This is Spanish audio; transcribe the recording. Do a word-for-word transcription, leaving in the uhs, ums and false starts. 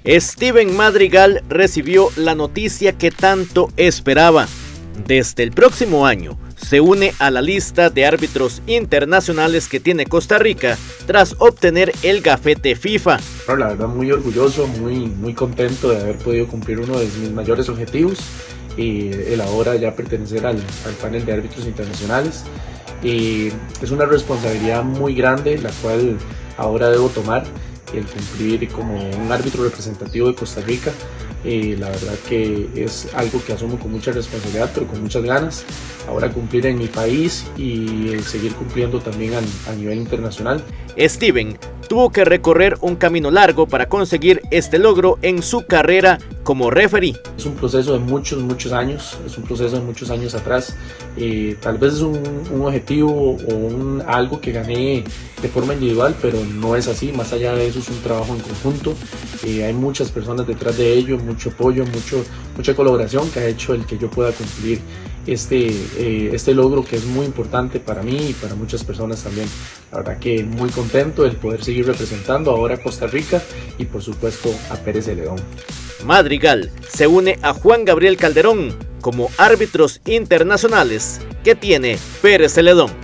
Steven Madrigal recibió la noticia que tanto esperaba. Desde el próximo año se une a la lista de árbitros internacionales que tiene Costa Rica tras obtener el gafete FIFA. Bueno, la verdad muy orgulloso, muy, muy contento de haber podido cumplir uno de mis mayores objetivos y el ahora ya pertenecer al, al panel de árbitros internacionales. Y es una responsabilidad muy grande la cual ahora debo tomar, el cumplir como un árbitro representativo de Costa Rica. Eh, la verdad que es algo que asumo con mucha responsabilidad, pero con muchas ganas. Ahora cumplir en mi país y eh, seguir cumpliendo también a, a nivel internacional. Steven tuvo que recorrer un camino largo para conseguir este logro en su carrera como referee. Es un proceso de muchos, muchos años, es un proceso de muchos años atrás. Eh, tal vez es un, un objetivo o un, algo que gané de forma individual, pero no es así. Más allá de eso es un trabajo en conjunto. Eh, hay muchas personas detrás de ello, mucho apoyo, mucho, mucha colaboración que ha hecho el que yo pueda cumplir este, eh, este logro que es muy importante para mí y para muchas personas también. La verdad que muy contento de poder seguir representando ahora a Costa Rica y por supuesto a Pérez Celedón. Madrigal se une a Juan Gabriel Calderón como árbitros internacionales que tiene Pérez Celedón.